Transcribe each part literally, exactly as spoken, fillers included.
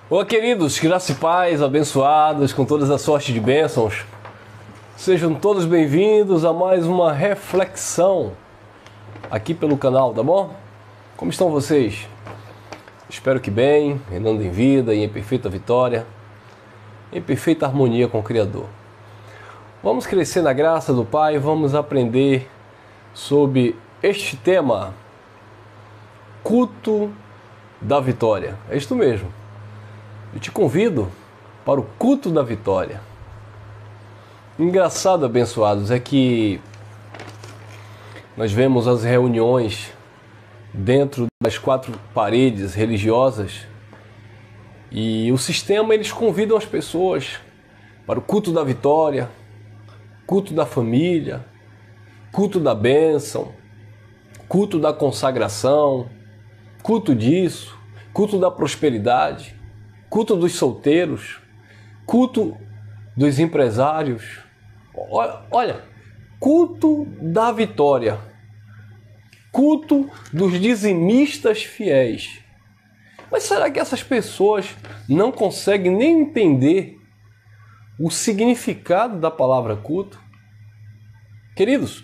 Olá, queridos, graça e paz, abençoados com todas as sortes de bênçãos. Sejam todos bem-vindos a mais uma reflexão aqui pelo canal, tá bom? Como estão vocês? Espero que bem, reinando em vida e em perfeita vitória, em perfeita harmonia com o Criador. Vamos crescer na graça do Pai, vamos aprender sobre este tema, culto da vitória. É isto mesmo. Eu te convido para o culto da vitória. Engraçado, abençoados, é que nós vemos as reuniões dentro das quatro paredes religiosas e o sistema, eles convidam as pessoas para o culto da vitória, culto da família, culto da bênção, culto da consagração, culto disso, culto da prosperidade, culto dos solteiros, culto dos empresários. Olha, olha, culto da vitória, culto dos dizimistas fiéis. Mas será que essas pessoas não conseguem nem entender o significado da palavra culto? Queridos,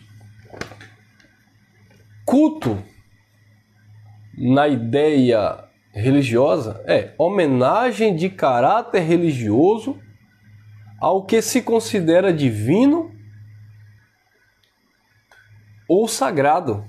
culto na ideia religiosa é homenagem de caráter religioso ao que se considera divino ou sagrado.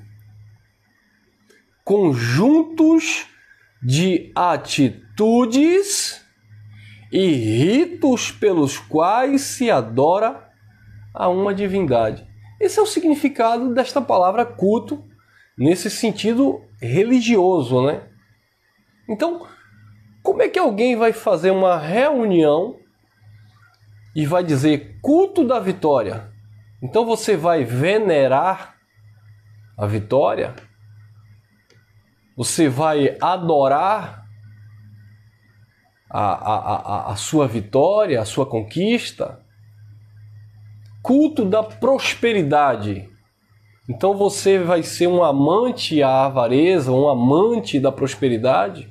Conjuntos de atitudes e ritos pelos quais se adora a uma divindade. Esse é o significado desta palavra culto, nesse sentido religioso, né? Então, como é que alguém vai fazer uma reunião e vai dizer culto da vitória? Então você vai venerar a vitória? Você vai adorar a, a, a, a sua vitória, a sua conquista? Culto da prosperidade. Então você vai ser um amante à avareza, um amante da prosperidade?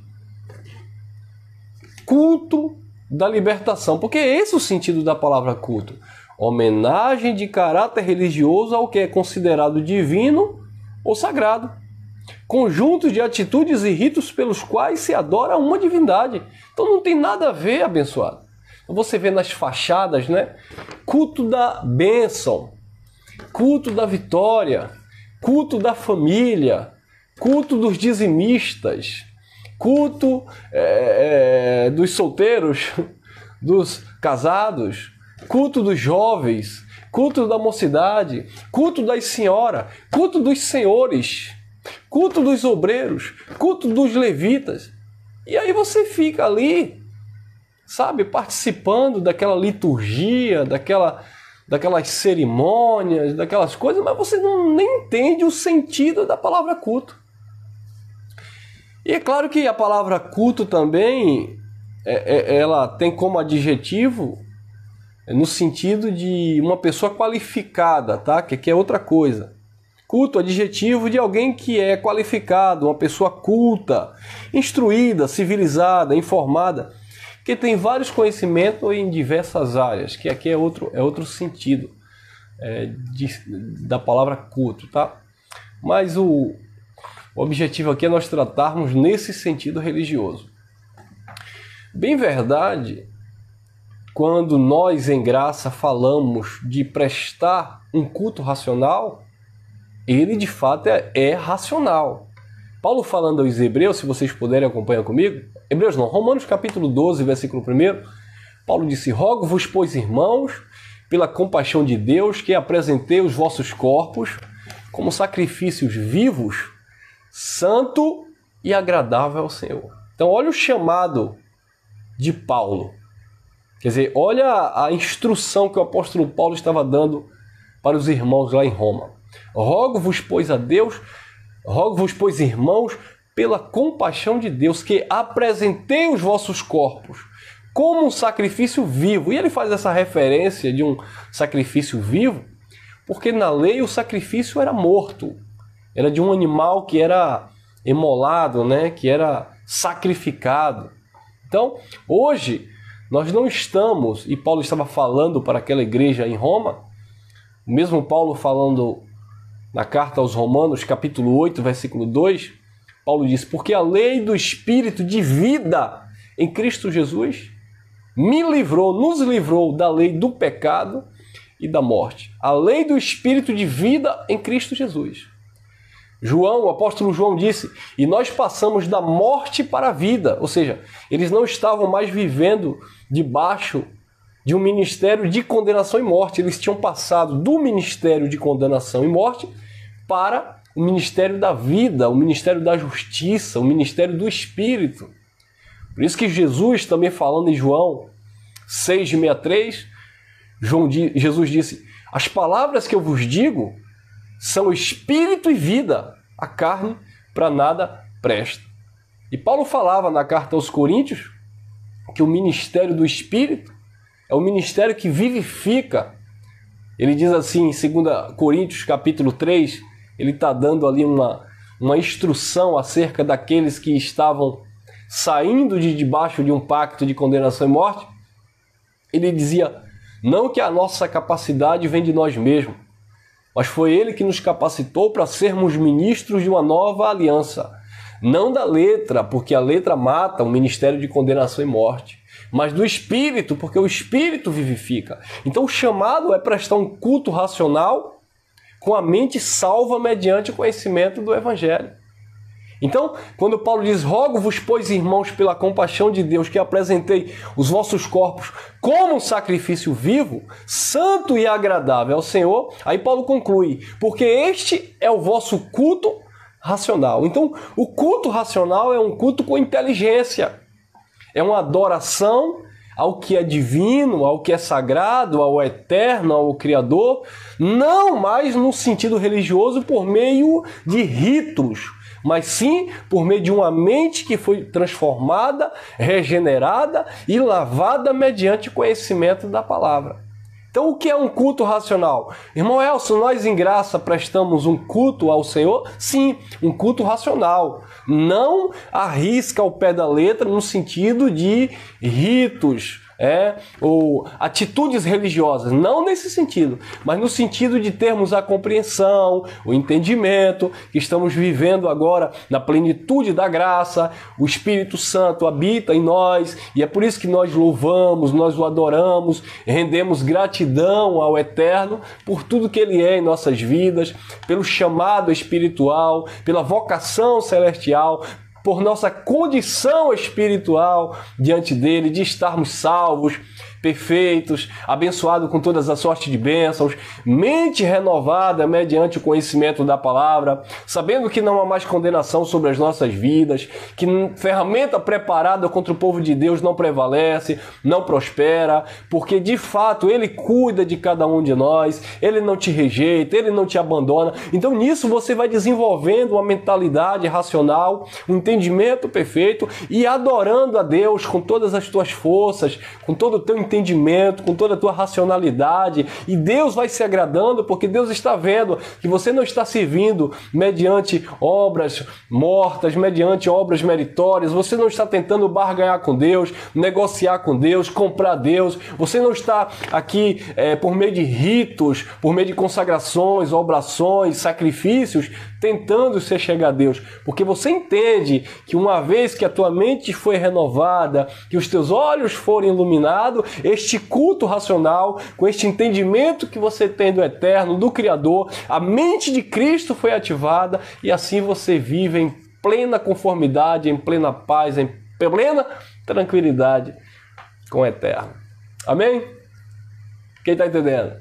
Culto da libertação, porque esse é o sentido da palavra culto. Homenagem de caráter religioso ao que é considerado divino ou sagrado. Conjuntos de atitudes e ritos pelos quais se adora uma divindade. Então não tem nada a ver, abençoado. Você vê nas fachadas, né? Culto da bênção, culto da vitória, culto da família, culto dos dizimistas, culto é, é, dos solteiros, dos casados, culto dos jovens, culto da mocidade, culto das senhoras, culto dos senhores, culto dos obreiros, culto dos levitas. E aí você fica ali, sabe, participando daquela liturgia, daquela, daquelas cerimônias, daquelas coisas, mas você não nem entende o sentido da palavra culto. E é claro que a palavra culto também, é, é, ela tem como adjetivo no sentido de uma pessoa qualificada, tá? Que aqui é outra coisa. Culto, adjetivo de alguém que é qualificado, uma pessoa culta, instruída, civilizada, informada, que tem vários conhecimentos em diversas áreas, que aqui é outro, é outro sentido é, de, da palavra culto, tá? Mas o O objetivo aqui é nós tratarmos nesse sentido religioso. Bem verdade, quando nós em graça falamos de prestar um culto racional, ele de fato é, é racional. Paulo falando aos Hebreus, se vocês puderem acompanhar comigo, Hebreus não, Romanos capítulo doze, versículo um, Paulo disse: rogo-vos, pois, irmãos, pela compaixão de Deus, que apresentei os vossos corpos como sacrifícios vivos, santo e agradável ao Senhor. Então olha o chamado de Paulo. Quer dizer, olha a instrução que o apóstolo Paulo estava dando para os irmãos lá em Roma. Rogo-vos, pois, a Deus, rogo-vos, pois, irmãos, pela compaixão de Deus, que apresentei os vossos corpos como um sacrifício vivo. E ele faz essa referência de um sacrifício vivo, porque na lei o sacrifício era morto. Era de um animal que era emolado, né? Que era sacrificado. Então, hoje, nós não estamos, e Paulo estava falando para aquela igreja em Roma, o mesmo Paulo falando na carta aos Romanos, capítulo oito, versículo dois, Paulo diz, porque a lei do Espírito de vida em Cristo Jesus me livrou, nos livrou da lei do pecado e da morte. A lei do Espírito de vida em Cristo Jesus. João, o apóstolo João disse, e nós passamos da morte para a vida, ou seja, eles não estavam mais vivendo debaixo de um ministério de condenação e morte, eles tinham passado do ministério de condenação e morte para o ministério da vida, o ministério da justiça, o ministério do Espírito. Por isso que Jesus, também falando em João seis, sessenta e três, João, Jesus disse, as palavras que eu vos digo são espírito e vida, a carne para nada presta. E Paulo falava na carta aos Coríntios que o ministério do Espírito é o ministério que vivifica. Ele diz assim em dois Coríntios capítulo três, ele está dando ali uma, uma instrução acerca daqueles que estavam saindo de debaixo de um pacto de condenação e morte. Ele dizia, não que a nossa capacidade vem de nós mesmos, mas foi Ele que nos capacitou para sermos ministros de uma nova aliança. Não da letra, porque a letra mata, o ministério de condenação e morte, mas do Espírito, porque o Espírito vivifica. Então o chamado é prestar um culto racional com a mente salva mediante o conhecimento do Evangelho. Então, quando Paulo diz, rogo-vos, pois, irmãos, pela compaixão de Deus, que apresentei os vossos corpos como um sacrifício vivo, santo e agradável ao Senhor, aí Paulo conclui, porque este é o vosso culto racional. Então, o culto racional é um culto com inteligência, é uma adoração ao que é divino, ao que é sagrado, ao eterno, ao Criador, não mais no sentido religioso por meio de ritos, mas sim por meio de uma mente que foi transformada, regenerada e lavada mediante o conhecimento da palavra. Então, o que é um culto racional? Irmão Elson, nós em graça prestamos um culto ao Senhor? Sim, um culto racional. Não arrisca ao pé da letra no sentido de ritos, É, ou atitudes religiosas, não nesse sentido, mas no sentido de termos a compreensão, o entendimento, que estamos vivendo agora na plenitude da graça, o Espírito Santo habita em nós, e é por isso que nós louvamos, nós o adoramos, rendemos gratidão ao Eterno por tudo que Ele é em nossas vidas, pelo chamado espiritual, pela vocação celestial, por nossa condição espiritual diante dele, de estarmos salvos, perfeitos, abençoados com todas as sortes de bênçãos, mente renovada mediante o conhecimento da palavra, sabendo que não há mais condenação sobre as nossas vidas, que ferramenta preparada contra o povo de Deus não prevalece, não prospera, porque de fato Ele cuida de cada um de nós, Ele não te rejeita, Ele não te abandona. Então nisso você vai desenvolvendo uma mentalidade racional, um entendimento perfeito e adorando a Deus com todas as tuas forças, com todo o teu entendimento, entendimento, com toda a tua racionalidade, e Deus vai se agradando porque Deus está vendo que você não está servindo mediante obras mortas, mediante obras meritórias, você não está tentando barganhar com Deus, negociar com Deus, comprar Deus, você não está aqui é, por meio de ritos, por meio de consagrações, obrações, sacrifícios, tentando se chegar a Deus, porque você entende que uma vez que a tua mente foi renovada, que os teus olhos foram iluminados, este culto racional, com este entendimento que você tem do Eterno, do Criador, a mente de Cristo foi ativada e assim você vive em plena conformidade, em plena paz, em plena tranquilidade com o Eterno. Amém? Quem está entendendo?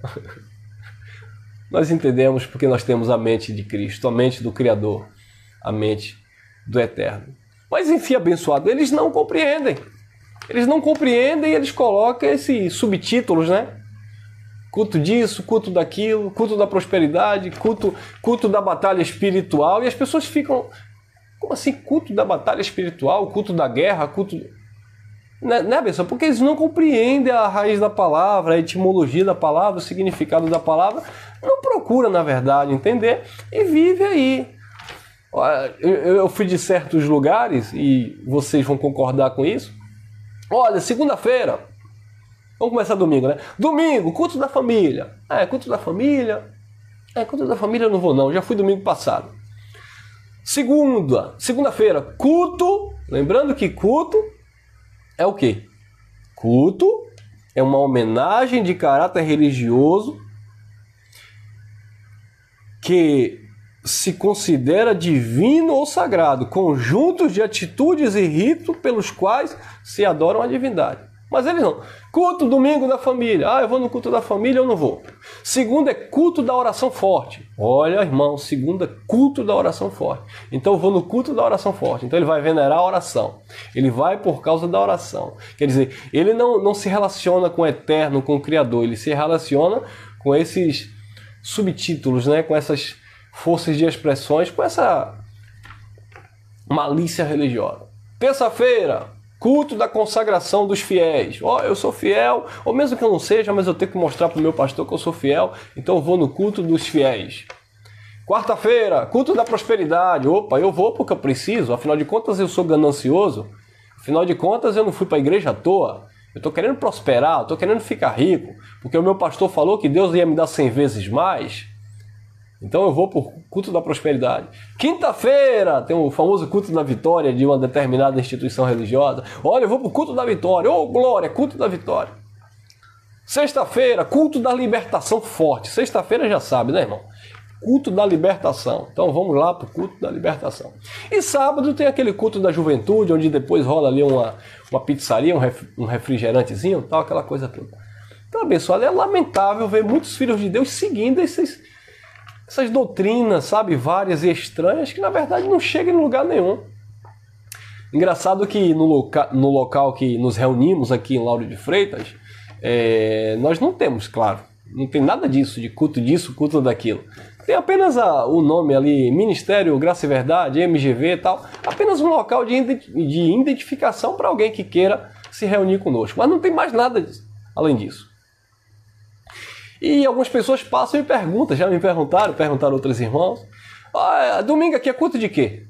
Nós entendemos porque nós temos a mente de Cristo, a mente do Criador, a mente do Eterno. Mas enfim, abençoado, eles não compreendem. Eles não compreendem e eles colocam esses subtítulos, né? Culto disso, culto daquilo, culto da prosperidade, culto, culto da batalha espiritual. E as pessoas ficam, como assim culto da batalha espiritual, culto da guerra, culto... Né, né, pessoal? Porque eles não compreendem a raiz da palavra, a etimologia da palavra, o significado da palavra. Não procura, na verdade, entender e vive aí. Eu fui de certos lugares, e vocês vão concordar com isso, Olha, segunda-feira, vamos começar domingo, né? Domingo, culto da família. Ah, é culto da família? É, culto da família eu não vou não, já fui domingo passado. Segunda, segunda-feira, culto, lembrando que culto é o quê? Culto é uma homenagem de caráter religioso que se considera divino ou sagrado, conjuntos de atitudes e ritos pelos quais se adoram a divindade. Mas eles não. Culto domingo da família. Ah, eu vou no culto da família, eu não vou. Segunda é culto da oração forte. Olha, irmão, segunda é culto da oração forte. Então eu vou no culto da oração forte. Então ele vai venerar a oração. Ele vai por causa da oração. Quer dizer, ele não, não se relaciona com o eterno, com o Criador. Ele se relaciona com esses subtítulos, né? Com essas forças de expressões, com essa malícia religiosa. Terça-feira, culto da consagração dos fiéis. Ó, oh, eu sou fiel, ou mesmo que eu não seja, mas eu tenho que mostrar para o meu pastor que eu sou fiel, então eu vou no culto dos fiéis. Quarta-feira, culto da prosperidade. Opa, eu vou porque eu preciso, afinal de contas eu sou ganancioso, afinal de contas eu não fui para a igreja à toa, eu estou querendo prosperar, estou querendo ficar rico, porque o meu pastor falou que Deus ia me dar cem vezes mais. Então eu vou por culto da prosperidade. Quinta-feira tem o famoso culto da vitória de uma determinada instituição religiosa. Olha, eu vou por culto da vitória. Oh, glória, culto da vitória. Sexta-feira, culto da libertação forte. Sexta-feira já sabe, né, irmão? Culto da libertação. Então vamos lá para o culto da libertação. E sábado tem aquele culto da juventude, onde depois rola ali uma, uma pizzaria, um refrigerantezinho, tal, aquela coisa toda. Então, abençoado, é lamentável ver muitos filhos de Deus seguindo esses... essas doutrinas, sabe, várias e estranhas, que na verdade não chegam em lugar nenhum. Engraçado que no, loca no local que nos reunimos aqui em Lauro de Freitas, é, nós não temos, claro, não tem nada disso, de culto disso, culto daquilo. Tem apenas a, o nome ali, Ministério Graça e Verdade, M G V e tal, apenas um local de, de identificação para alguém que queira se reunir conosco. Mas não tem mais nada disso, além disso. E algumas pessoas passam e perguntam, já me perguntaram, perguntaram outros irmãos, ah, domingo aqui é culto de quê?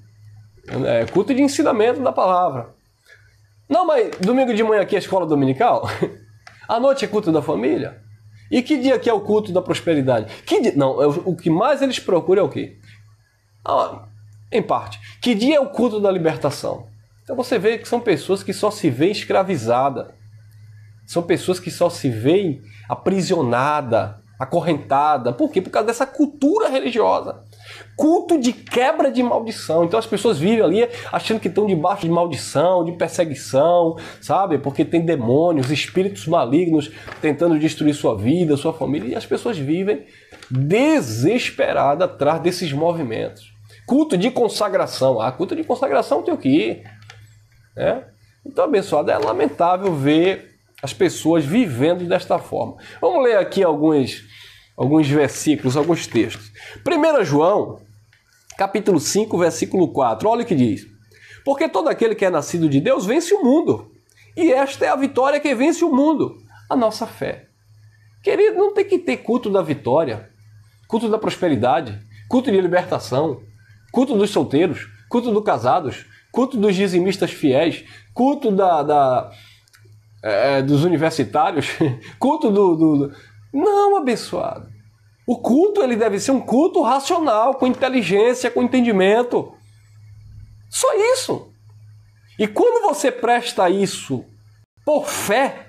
É culto de ensinamento da palavra. Não, mas domingo de manhã aqui é escola dominical? À noite é culto da família? E que dia aqui é o culto da prosperidade? Que dia... Não, o que mais eles procuram é o quê? Ah, em parte. Que dia é o culto da libertação? Então você vê que são pessoas que só se veem escravizadas. São pessoas que só se veem aprisionada, acorrentada. Por quê? Por causa dessa cultura religiosa. Culto de quebra de maldição. Então as pessoas vivem ali achando que estão debaixo de maldição, de perseguição, sabe? Porque tem demônios, espíritos malignos tentando destruir sua vida, sua família. E as pessoas vivem desesperadas atrás desses movimentos. Culto de consagração. Ah, culto de consagração tem o que ir. Né? Então, abençoado, é lamentável ver as pessoas vivendo desta forma. Vamos ler aqui alguns, alguns versículos, alguns textos. primeiro João, capítulo cinco, versículo quatro. Olha o que diz. Porque todo aquele que é nascido de Deus vence o mundo. E esta é a vitória que vence o mundo, a nossa fé. Querido, não tem que ter culto da vitória, culto da prosperidade, culto de libertação, culto dos solteiros, culto dos casados, culto dos dizimistas fiéis, culto da... da É, dos universitários, culto do, do... Não, abençoado. O culto ele deve ser um culto racional, com inteligência, com entendimento. Só isso. E quando você presta isso por fé,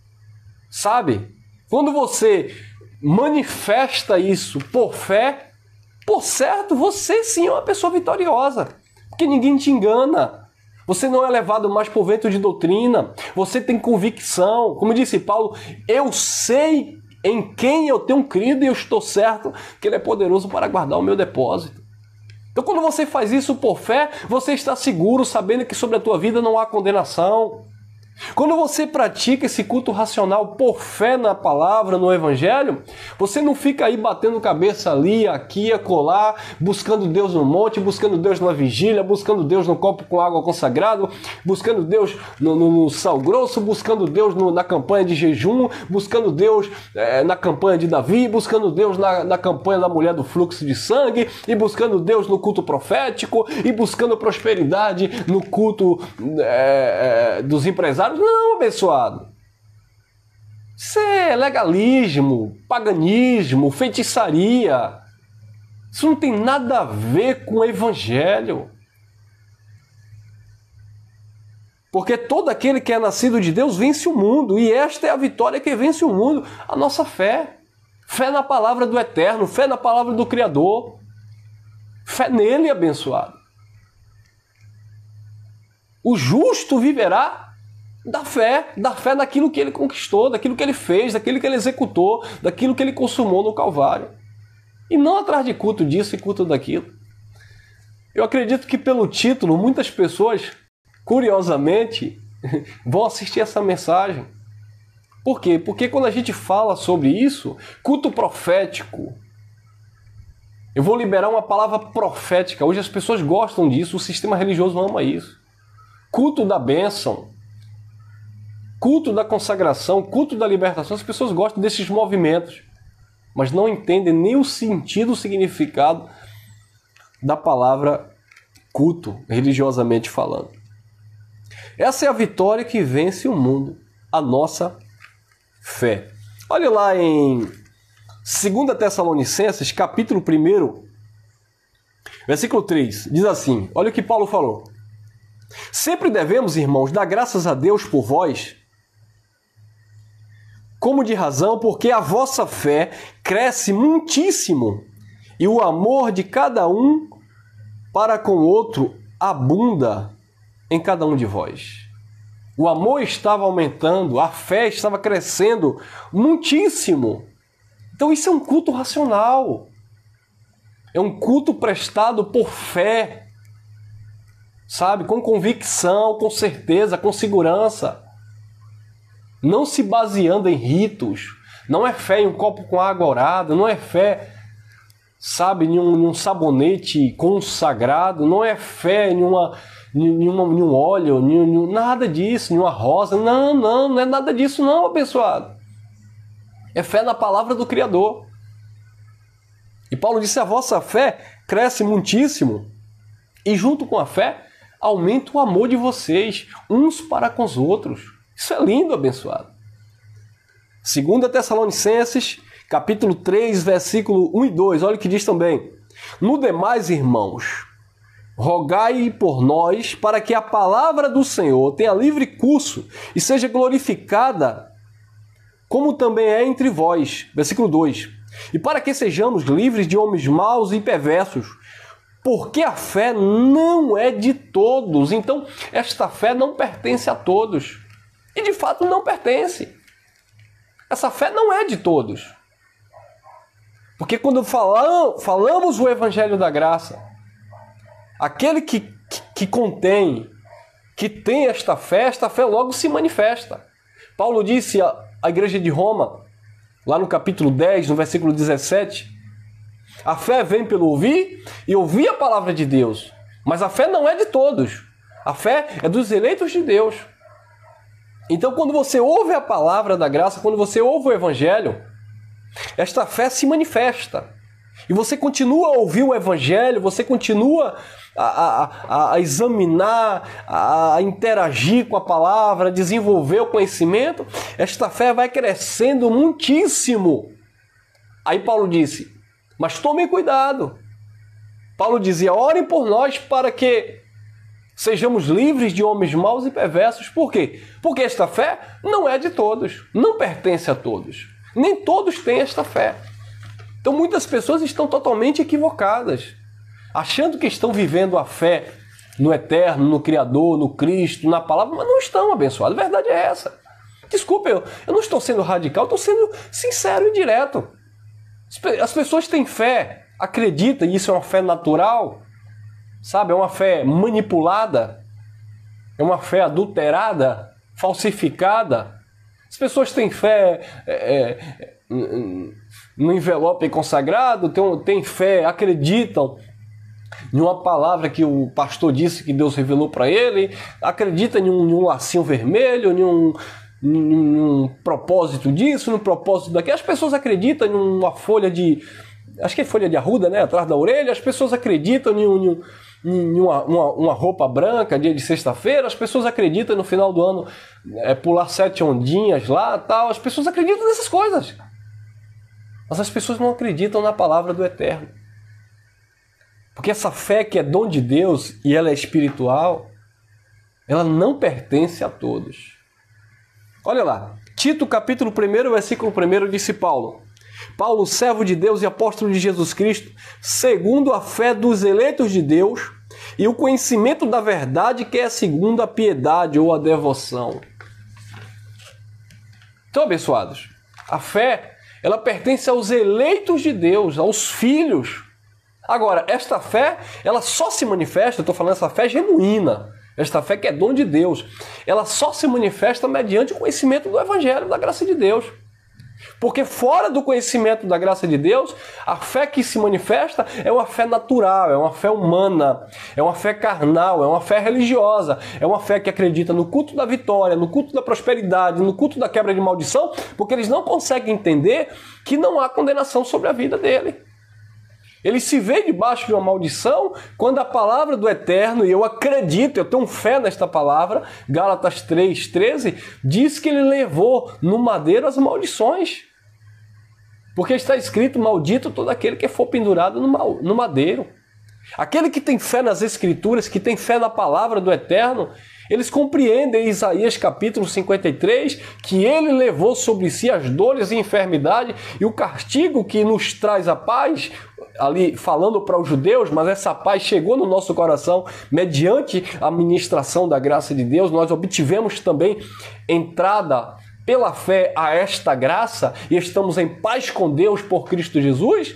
sabe? Quando você manifesta isso por fé, por certo, você sim é uma pessoa vitoriosa. Porque ninguém te engana. Você não é levado mais por vento de doutrina. Você tem convicção. Como disse Paulo, eu sei em quem eu tenho crido e eu estou certo que Ele é poderoso para guardar o meu depósito. Então quando você faz isso por fé, você está seguro, sabendo que sobre a tua vida não há condenação. Quando você pratica esse culto racional por fé na palavra, no evangelho, você não fica aí batendo cabeça ali, aqui, acolá, buscando Deus no monte, buscando Deus na vigília, buscando Deus no copo com água consagrado, buscando Deus no, no, no sal grosso, buscando Deus no, na campanha de jejum, buscando Deus é, na campanha de Davi, buscando Deus na, na campanha da mulher do fluxo de sangue, e buscando Deus no culto profético, e buscando prosperidade no culto é, é, dos empresários. caras. Não, abençoado. Isso é legalismo, paganismo, feitiçaria. Isso não tem nada a ver com o evangelho. Porque todo aquele que é nascido de Deus vence o mundo. E esta é a vitória que vence o mundo. A nossa fé. Fé na palavra do Eterno. Fé na palavra do Criador. Fé nele, abençoado. O justo viverá da fé. Da fé naquilo que ele conquistou, daquilo que ele fez, daquilo que ele executou, daquilo que ele consumou no Calvário. E não atrás de culto disso e culto daquilo. Eu acredito que pelo título, muitas pessoas, curiosamente, vão assistir essa mensagem. Por quê? Porque quando a gente fala sobre isso, culto profético, eu vou liberar uma palavra profética. Hoje as pessoas gostam disso, o sistema religioso ama isso. Culto da bênção, culto da consagração, culto da libertação, as pessoas gostam desses movimentos, mas não entendem nem o sentido, o significado da palavra culto, religiosamente falando. Essa é a vitória que vence o mundo, a nossa fé. Olha lá em segunda Tessalonicenses, capítulo um, versículo três, diz assim, olha o que Paulo falou. Sempre devemos, irmãos, dar graças a Deus por vós, como de razão, porque a vossa fé cresce muitíssimo e o amor de cada um para com o outro abunda em cada um de vós. O amor estava aumentando, a fé estava crescendo muitíssimo. Então isso é um culto racional. É um culto prestado por fé. Sabe? Com convicção, com certeza, com segurança. Não se baseando em ritos. Não é fé em um copo com água orada. Não é fé, sabe, em um, em um sabonete consagrado. Não é fé em, uma, em, uma, em um óleo. Em, em, nada disso. Em uma rosa. Não, não, não é nada disso não, abençoado. É fé na palavra do Criador. E Paulo disse, a vossa fé cresce muitíssimo. E junto com a fé, aumenta o amor de vocês, uns para com os outros. Isso é lindo, abençoado. segunda Tessalonicenses, capítulo três, versículo um e dois. Olha o que diz também. No demais, irmãos, rogai por nós para que a palavra do Senhor tenha livre curso e seja glorificada, como também é entre vós. Versículo dois. E para que sejamos livres de homens maus e perversos, porque a fé não é de todos. Então, esta fé não pertence a todos. E, de fato, não pertence. Essa fé não é de todos. Porque quando falamos, falamos o Evangelho da Graça, aquele que, que, que contém, que tem esta fé, esta fé logo se manifesta. Paulo disse à, à igreja de Roma, lá no capítulo dez, no versículo dezessete, a fé vem pelo ouvir e ouvir a palavra de Deus. Mas a fé não é de todos. A fé é dos eleitos de Deus. Então, quando você ouve a palavra da graça, quando você ouve o Evangelho, esta fé se manifesta. E você continua a ouvir o Evangelho, você continua a, a, a, a examinar, a, a interagir com a palavra, a desenvolver o conhecimento. Esta fé vai crescendo muitíssimo. Aí Paulo disse, mas tomem cuidado. Paulo dizia, orem por nós para que sejamos livres de homens maus e perversos. Por quê? Porque esta fé não é de todos, não pertence a todos. Nem todos têm esta fé. Então muitas pessoas estão totalmente equivocadas, achando que estão vivendo a fé no Eterno, no Criador, no Cristo, na palavra, mas não estão, abençoados. A verdade é essa. Desculpa, eu, eu não estou sendo radical, estou sendo sincero e direto. As pessoas têm fé, acreditam, e isso é uma fé natural, sabe? É uma fé manipulada, é uma fé adulterada, falsificada. As pessoas têm fé é, é, no envelope consagrado, têm, têm fé, acreditam em uma palavra que o pastor disse que Deus revelou para ele, acreditam em um, em um lacinho vermelho, em um, em um propósito disso, no propósito daquilo. As pessoas acreditam em uma folha de... Acho que é folha de arruda, né? Atrás da orelha. As pessoas acreditam em um, em uma, uma, uma roupa branca, dia de sexta-feira, as pessoas acreditam no final do ano é, pular sete ondinhas lá, tal, as pessoas acreditam nessas coisas. Mas as pessoas não acreditam na palavra do Eterno. Porque essa fé que é dom de Deus e ela é espiritual, ela não pertence a todos. Olha lá, Tito capítulo um, versículo um, disse Paulo: Paulo, servo de Deus e apóstolo de Jesus Cristo, segundo a fé dos eleitos de Deus e o conhecimento da verdade que é segundo a piedade ou a devoção. Então, abençoados, a fé, ela pertence aos eleitos de Deus, aos filhos. Agora, esta fé, ela só se manifesta, eu estou falando essa fé genuína, esta fé que é dom de Deus, ela só se manifesta mediante o conhecimento do Evangelho, da graça de Deus. Porque fora do conhecimento da graça de Deus, a fé que se manifesta é uma fé natural, é uma fé humana, é uma fé carnal, é uma fé religiosa, é uma fé que acredita no culto da vitória, no culto da prosperidade, no culto da quebra de maldição, porque eles não conseguem entender que não há condenação sobre a vida dele. Ele se vê debaixo de uma maldição quando a palavra do Eterno, e eu acredito, eu tenho fé nesta palavra, Gálatas três, treze, diz que ele levou no madeiro as maldições. Porque está escrito, maldito todo aquele que for pendurado no madeiro. Aquele que tem fé nas Escrituras, que tem fé na palavra do Eterno, eles compreendem em Isaías capítulo cinquenta e três que ele levou sobre si as dores e enfermidade e o castigo que nos traz a paz, ali falando para os judeus, mas essa paz chegou no nosso coração mediante a ministração da graça de Deus. Nós obtivemos também entrada pela fé a esta graça e estamos em paz com Deus por Cristo Jesus.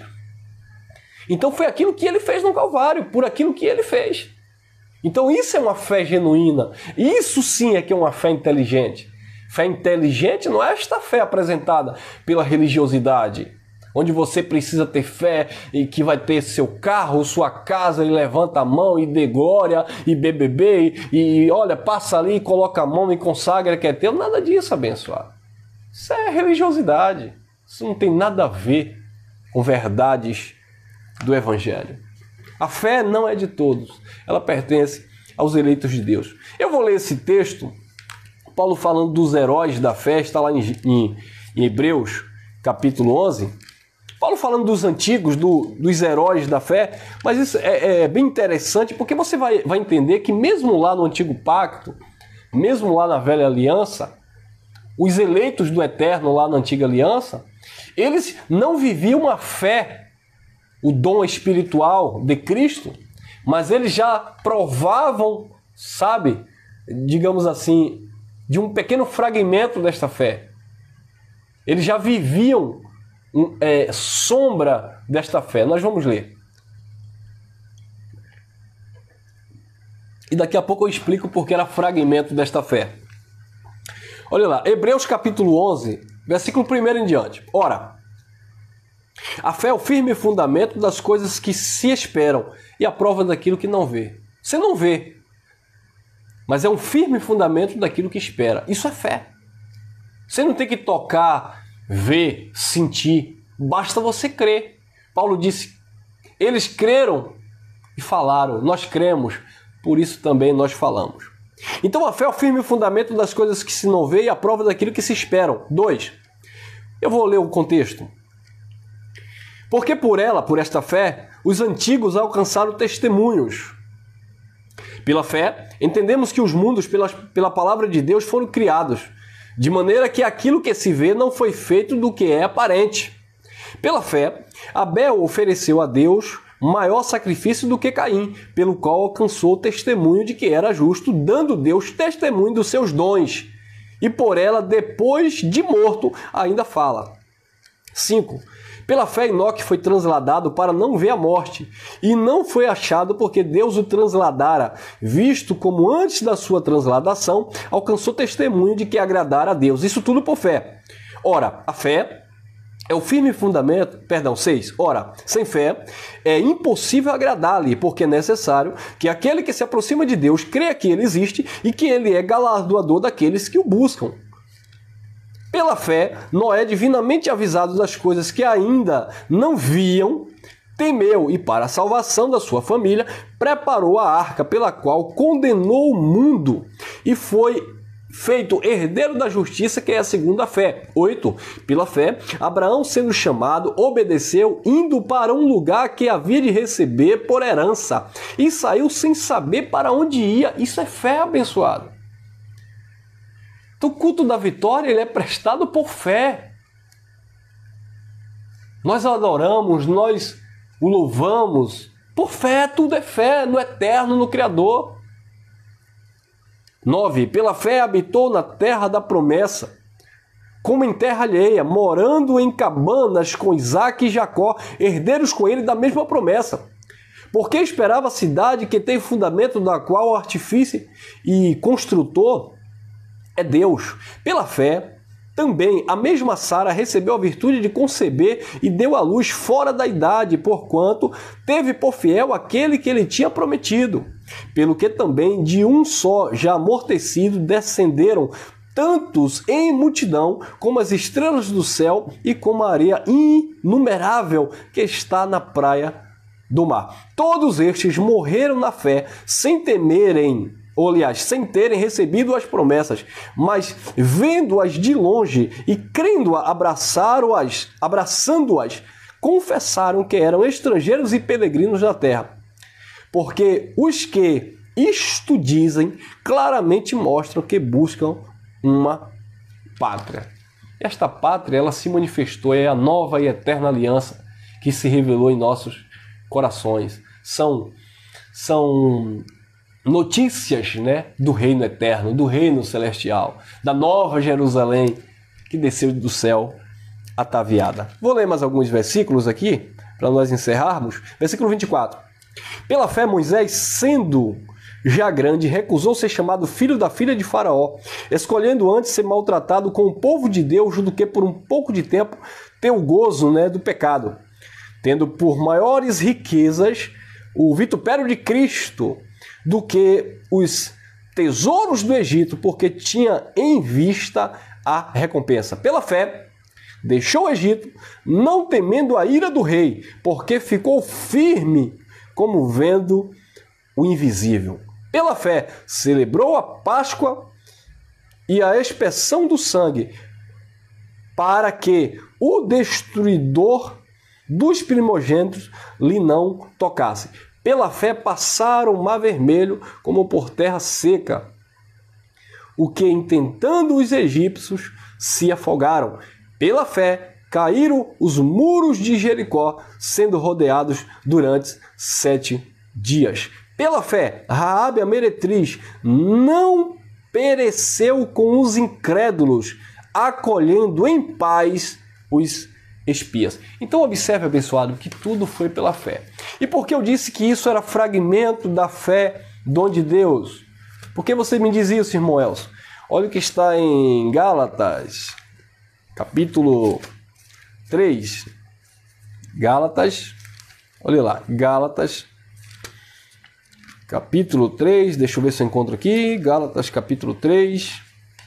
Então foi aquilo que ele fez no Calvário, por aquilo que ele fez. Então isso é uma fé genuína. Isso sim é que é uma fé inteligente. Fé inteligente não é esta fé apresentada pela religiosidade, onde você precisa ter fé e que vai ter seu carro, sua casa, e levanta a mão e dê glória, e B B B, e, e olha, passa ali, coloca a mão e consagra que é teu. Nada disso, abençoado. Isso é religiosidade. Isso não tem nada a ver com verdades do Evangelho. A fé não é de todos, ela pertence aos eleitos de Deus. Eu vou ler esse texto, Paulo falando dos heróis da fé, está lá em, em, em Hebreus, capítulo onze. Paulo falando dos antigos, do, dos heróis da fé, mas isso é, é bem interessante porque você vai, vai entender que mesmo lá no Antigo Pacto, mesmo lá na Velha Aliança, os eleitos do Eterno lá na Antiga Aliança, eles não viviam a fé, o dom espiritual de Cristo, mas eles já provavam, sabe, digamos assim, de um pequeno fragmento desta fé. Eles já viviam é, sombra desta fé. Nós vamos ler. E daqui a pouco eu explico porque era fragmento desta fé. Olha lá, Hebreus capítulo onze, versículo um em diante. Ora, a fé é o firme fundamento das coisas que se esperam e a prova daquilo que não vê. Você não vê, mas é um firme fundamento daquilo que espera. Isso é fé. Você não tem que tocar, ver, sentir. Basta você crer. Paulo disse, eles creram e falaram. Nós cremos, por isso também nós falamos. Então a fé é o firme fundamento das coisas que se não vê e a prova daquilo que se esperam. Dois. Eu vou ler o contexto. Porque por ela, por esta fé, os antigos alcançaram testemunhos. Pela fé, entendemos que os mundos, pela, pela palavra de Deus, foram criados, de maneira que aquilo que se vê não foi feito do que é aparente. Pela fé, Abel ofereceu a Deus maior sacrifício do que Caim, pelo qual alcançou o testemunho de que era justo, dando Deus testemunho dos seus dons. E por ela, depois de morto, ainda fala. cinco. Pela fé, Enoque foi transladado para não ver a morte, e não foi achado porque Deus o transladara, visto como antes da sua transladação alcançou testemunho de que agradara a Deus. Isso tudo por fé. Ora, a fé é o firme fundamento, perdão, seis. Ora, sem fé é impossível agradar-lhe, porque é necessário que aquele que se aproxima de Deus creia que ele existe e que ele é galardoador daqueles que o buscam. Pela fé, Noé, divinamente avisado das coisas que ainda não viam, temeu e, para a salvação da sua família, preparou a arca pela qual condenou o mundo e foi feito herdeiro da justiça, que é a segunda fé. oito. Pela fé, Abraão, sendo chamado, obedeceu, indo para um lugar que havia de receber por herança, e saiu sem saber para onde ia. Isso é fé, abençoado. Então, o culto da vitória ele é prestado por fé. Nós adoramos, nós o louvamos por fé. Tudo é fé no eterno, no Criador. nove. Pela fé habitou na terra da promessa, como em terra alheia, morando em cabanas com Isaque e Jacó, herdeiros com ele da mesma promessa. Porque esperava a cidade que tem fundamento, da qual o artífice e construtor é Deus. Pela fé, também a mesma Sara recebeu a virtude de conceber e deu à luz fora da idade, porquanto teve por fiel aquele que ele tinha prometido. Pelo que também de um só já amortecido descenderam tantos em multidão como as estrelas do céu e como a areia inumerável que está na praia do mar. Todos estes morreram na fé, sem temerem, ou aliás, sem terem recebido as promessas, mas vendo-as de longe e crendo-as, abraçaram-as, abraçando-as, confessaram que eram estrangeiros e peregrinos na terra. Porque os que isto dizem claramente mostram que buscam uma pátria. Esta pátria, ela se manifestou, é a nova e eterna aliança que se revelou em nossos corações. São, são notícias, né, do reino eterno, do reino celestial, da nova Jerusalém que desceu do céu ataviada. Vou ler mais alguns versículos aqui para nós encerrarmos. Versículo vinte e quatro. Pela fé, Moisés, sendo já grande, recusou ser chamado filho da filha de Faraó, escolhendo antes ser maltratado com o povo de Deus do que por um pouco de tempo ter o gozo, né, do pecado, tendo por maiores riquezas o vitupério de Cristo do que os tesouros do Egito, porque tinha em vista a recompensa. Pela fé, deixou o Egito, não temendo a ira do rei, porque ficou firme como vendo o invisível. Pela fé, celebrou a Páscoa e a expiação do sangue, para que o destruidor dos primogênitos lhe não tocasse. Pela fé passaram o mar vermelho como por terra seca, o que, intentando os egípcios, se afogaram. Pela fé caíram os muros de Jericó, sendo rodeados durante sete dias. Pela fé, Raabe a meretriz não pereceu com os incrédulos, acolhendo em paz os espias. Então observe, abençoado, que tudo foi pela fé. E por que eu disse que isso era fragmento da fé, dom de Deus? Por que você me diz isso, irmão Elcio? Olha o que está em Gálatas, capítulo três. Gálatas, olha lá, Gálatas, capítulo três, deixa eu ver se eu encontro aqui, Gálatas, capítulo três.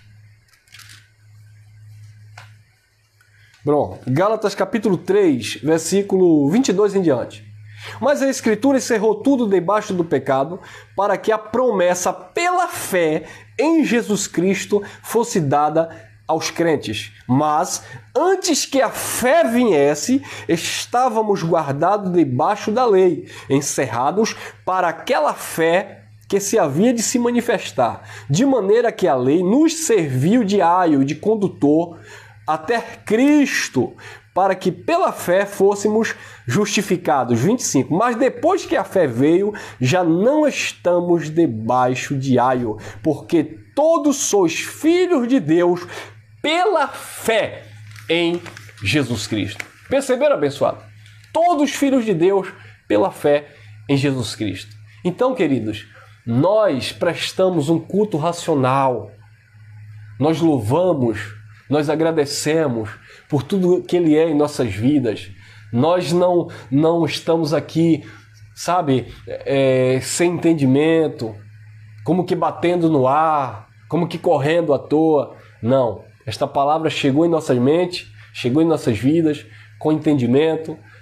Pronto, Gálatas, capítulo três, versículo vinte e dois em diante. Mas a Escritura encerrou tudo debaixo do pecado, para que a promessa pela fé em Jesus Cristo fosse dada aos crentes. Mas, antes que a fé viesse, estávamos guardados debaixo da lei, encerrados para aquela fé que se havia de se manifestar, de maneira que a lei nos serviu de aio, de condutor, até Cristo, para que pela fé fôssemos justificados. vinte e cinco. Mas depois que a fé veio, já não estamos debaixo de aio, porque todos sois filhos de Deus pela fé em Jesus Cristo. Perceberam, abençoado? Todos filhos de Deus pela fé em Jesus Cristo. Então, queridos, nós prestamos um culto racional. Nós louvamos, nós agradecemos por tudo que Ele é em nossas vidas. Nós não, não estamos aqui, sabe, é, sem entendimento, como que batendo no ar, como que correndo à toa. Não, esta palavra chegou em nossas mentes, chegou em nossas vidas, com entendimento,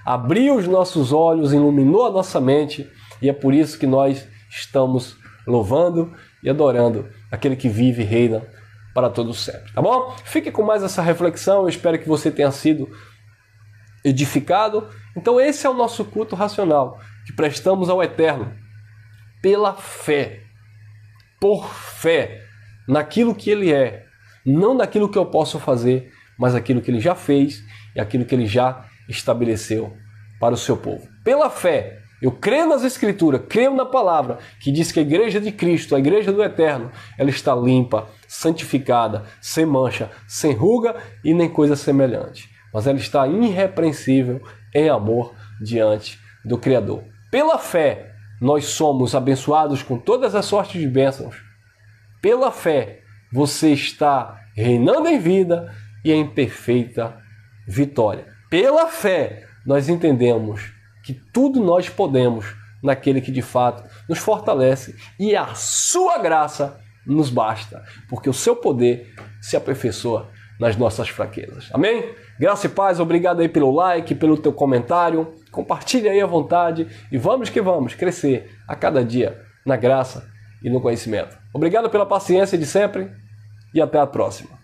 abriu os nossos olhos, iluminou a nossa mente, e é por isso que nós estamos louvando e adorando aquele que vive e reina para todo sempre, tá bom? Fique com mais essa reflexão, eu espero que você tenha sido edificado. Então esse é o nosso culto racional, que prestamos ao Eterno pela fé, por fé, naquilo que Ele é, não naquilo que eu posso fazer, mas aquilo que Ele já fez e aquilo que Ele já estabeleceu para o seu povo. Pela fé, eu creio nas Escrituras, creio na palavra, que diz que a igreja de Cristo, a igreja do Eterno, ela está limpa, santificada, sem mancha, sem ruga e nem coisa semelhante. Mas ela está irrepreensível em amor diante do Criador. Pela fé, nós somos abençoados com todas as sortes de bênçãos. Pela fé, você está reinando em vida e em perfeita vitória. Pela fé, nós entendemos que tudo nós podemos naquele que de fato nos fortalece e a sua graça nos basta, porque o seu poder se aperfeiçoa nas nossas fraquezas. Amém? Graça e paz, obrigado aí pelo like, pelo teu comentário, compartilha aí à vontade e vamos que vamos crescer a cada dia na graça e no conhecimento. Obrigado pela paciência de sempre e até a próxima.